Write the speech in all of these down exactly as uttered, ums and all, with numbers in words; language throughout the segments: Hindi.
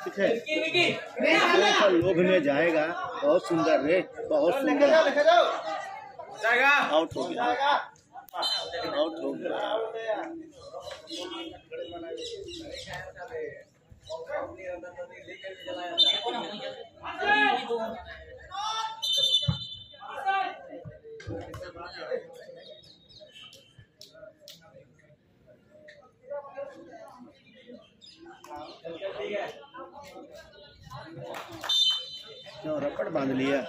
ठीक है, तो लोभने जाएगा। बहुत सुंदर रे, बहुत सुंदर। आउट हो गया, आउट हो गया। क्यों रपट बांध लिया?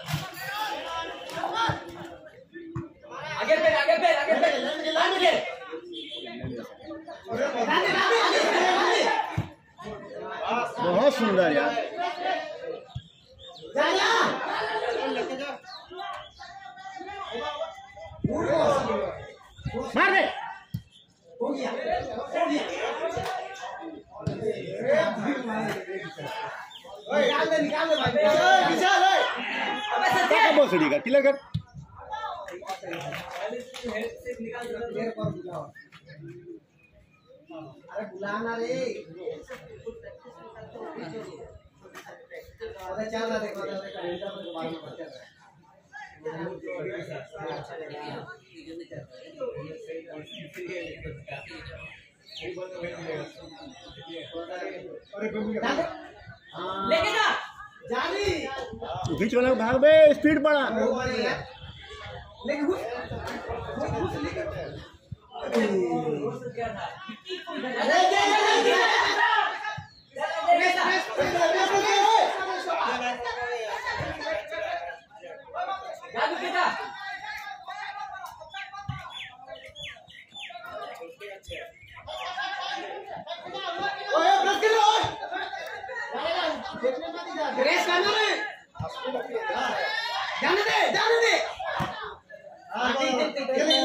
आगे पे आगे पे आगे पे आगे बहुत सुंदर यार। मार दे। हो गया, हो गया। निकाल दे, निकाल दे भाई। निकाल दे। अबे सत्या बहुत सड़ी का किलर कर। अरे बुलाना रे। अरे चल ना देखो ना देखो रेंजर में बाहर में बच्चा है। लेके जा जानी बीच वाला भाग बे, स्पीड बढ़ा। लेके घुस घुस लेके अरे जा जा जा रेस करना है, जाने दे जाने दे। हाँ ठीक ठीक ठीक।